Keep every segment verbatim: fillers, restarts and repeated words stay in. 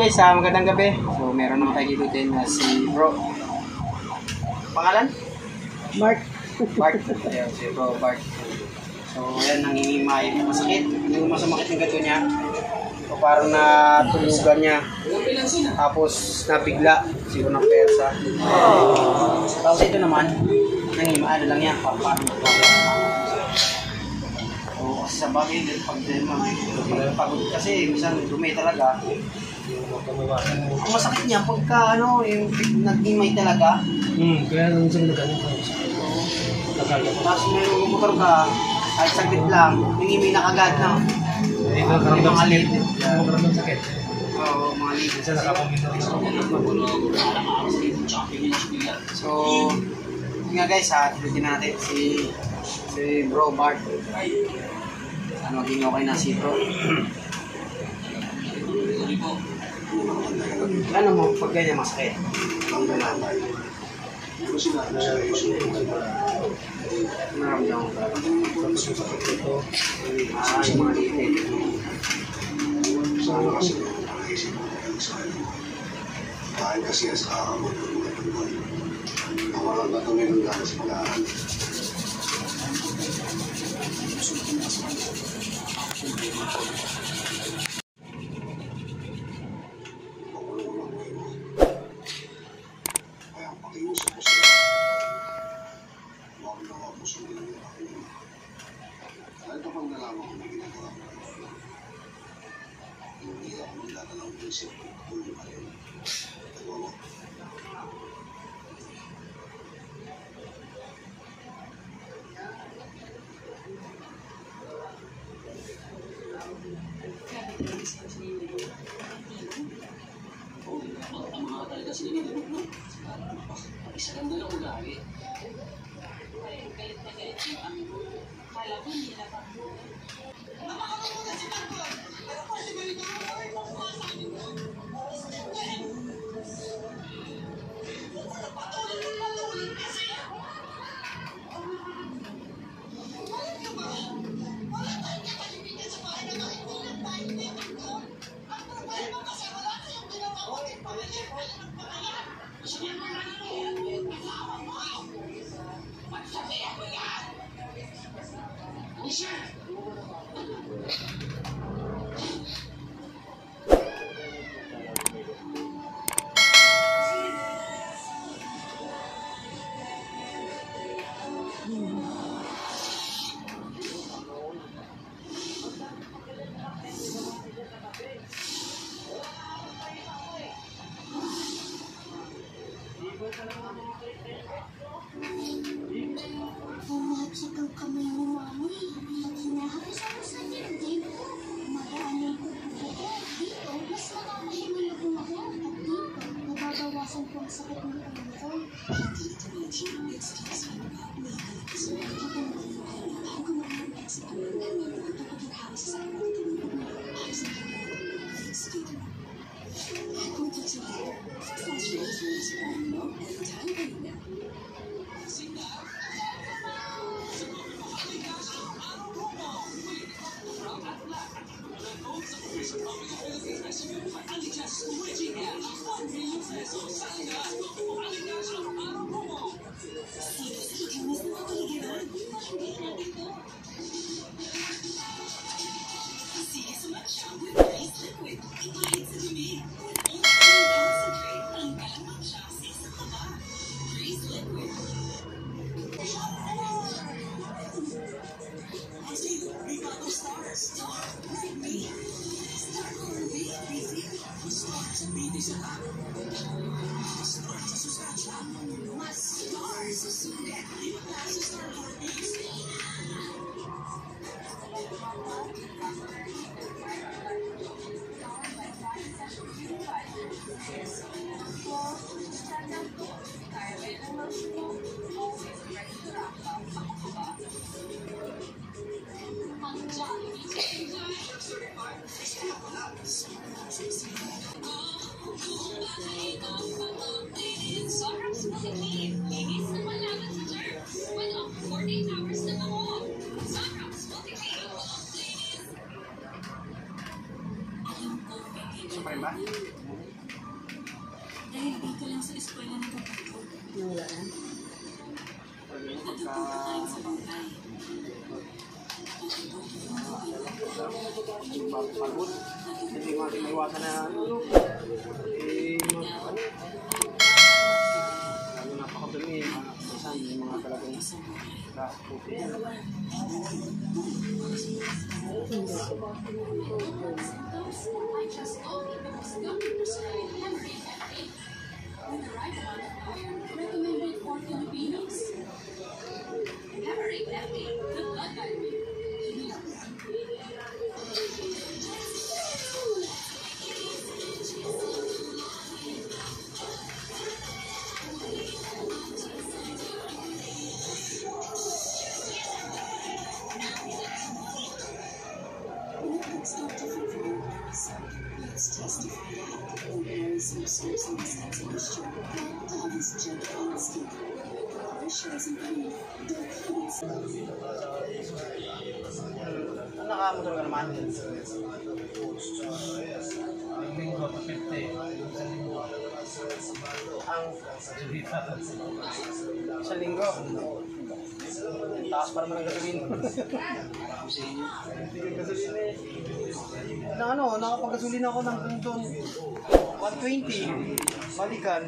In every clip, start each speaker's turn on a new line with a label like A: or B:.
A: guys, uh, magandang gabi. So meron naman tayo dito din na si Bro. Pangalan?
B: Mark.
A: Bart. Ayan, si Bro Bart. So ayan, nangingimay. Masakit. Hindi mo masamakit yung gato niya. So parang natulugan niya. Tapos nabigla. Siguro ng persa. Tapos ito naman, nangingimay. Ano lang yan? Parang sa bagay, pag pagod kasi, minsan dumay talaga. Ang masakit niya, pagka ano, yung nag-imay talaga.
B: Hmm, kaya nung sa nagano ko.
A: Tapos may motor ka, ay saglit lang, nangimay na kagad na.
B: Eh, nakaramdam sa sakit. Nakaramdam sakit.
A: Oo, mga lid.
B: Minsan nakapaminto rin ako.
A: So, yun nga guys, ha, tinutin natin si si Bro Bart. Ano, maging okay na si Bro. Ano mo, pag ganyan masakit? Hindi naman. Naramdaman ko ba? Ah, yung mga liit.
C: Dahil kasi sa kakabot ng mga tuloy, nawalan na tuloy ng ganas malaan. Kaya ang pakiusap ko sila, huwag na huwag mo sumilin yung ako. Kahit kapag nalaman ko may ginagawa ko, hindi ako nilalalang isip ko kung yung alin. Nagawa mo.
D: Pumasok ang kamay ni Mami at hinaharas ako sa dibdib. Maraanin ko po ito. Dito, mas nakakahimalag ako at dito, nababawasan ko ang sakit ng ulo ko. Hindi ito na yung excuse mo. May halakas mo. Ako kung mag-exit ko, ganyan ako pagkakahawis sa akin ng tinubog mo. Halos na kami. Excuse me. Ako ito sila. Fast race mo sa ano? Anytime, anytime.
E: Sobrang smooth clean. Linis na malaman sa germs. With up to forty-eight hours na bango. Sobrang smooth clean.
A: Ito pa rin ba? pagod. Hindi mo natin maiwasan na ano, ano. Eh, mag, ano. Lalo napakadumi. Minsan, yung mga talagang gas puti.
E: Recommended for Filipinos. Hemorrhage F D, the blood diamond.
A: Ano nakamotor ka naman?
B: Ang linggo, fifty. Isang linggo.
A: Ang
B: Sulita.
A: isang linggo. Taas pa naman ang gasolina. Hindi ka gasolina eh. Na ano, nakapag-gasolina ako ng doon one twenty. Balikan.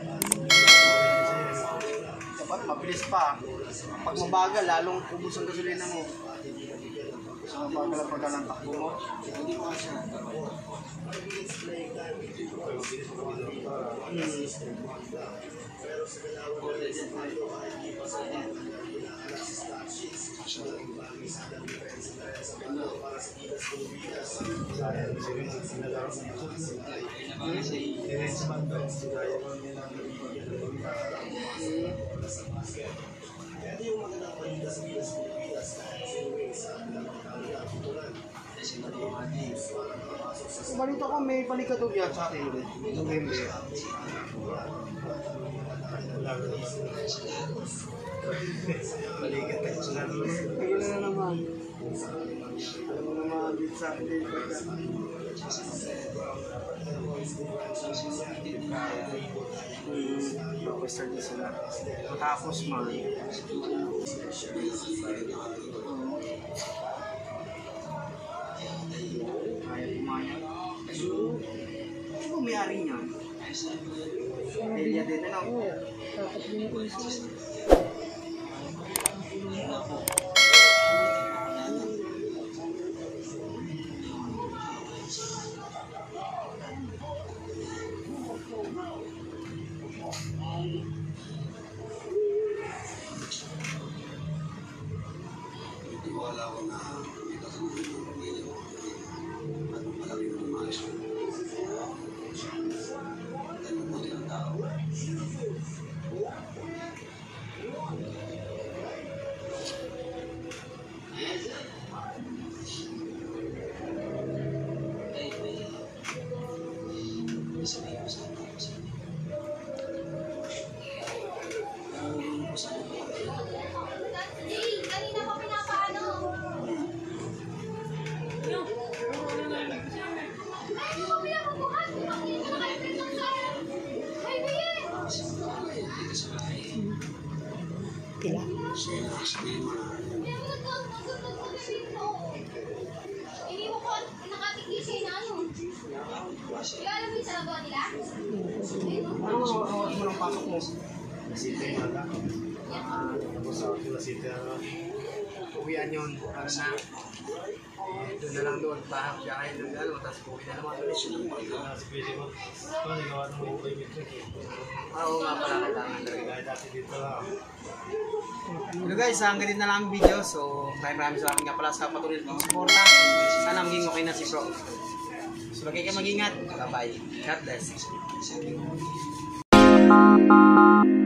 A: Dapat mabilis pa. Pag mabagal, lalong ubos ang gasolina mo. So, mabagal ang pagka ng takbo mo. Balita ko may palikadog yan sa atin ulit. November.
B: Balikat tayo sa lalo.
A: Ayun na naman. Alam mo naman, dito sa atin. Hmm, mag-start na sila. Matapos man. Kaya kumaya. Ano ba may-ari niya? Delia din na lang.
C: Wala ko na ito sa mga pamilya mo. At malaki mo ng maayos mo. Dahil mabuti ng tao.
D: Hey, kanina pa pinapaano? Ay, hindi mo pinapabuhat. Bakit ka nakalipit ng sayang? Ay, Bien!
C: Sabihin mo na.
D: Hindi mo nagkakagod ko dito. Iniwan ko nakatikisay na ano. Kaya alam mo yung sarado nila?
A: Ano ang oras mo ng pasok mo?
B: Nasita yung mata. Tapos sa akin nasita.
A: Uwian yun. Para na. Eh, doon na lang doon. Bahag siya kayo doon. Ano, tapos uwi na naman.
B: Ah, si Pwede mo. Ito, nagawa ng mga employment ko.
A: Ah, oo nga pala. Kailangan talaga.
B: Kaya dati dito lang.
A: Hello guys, hanggang din na lang ang video. So, maraming maraming salamat nga pala sa patuloy ng suporta. Sana maging okay na si Bro. So, lagi kayo mag-ingat. Bye-bye. God bless.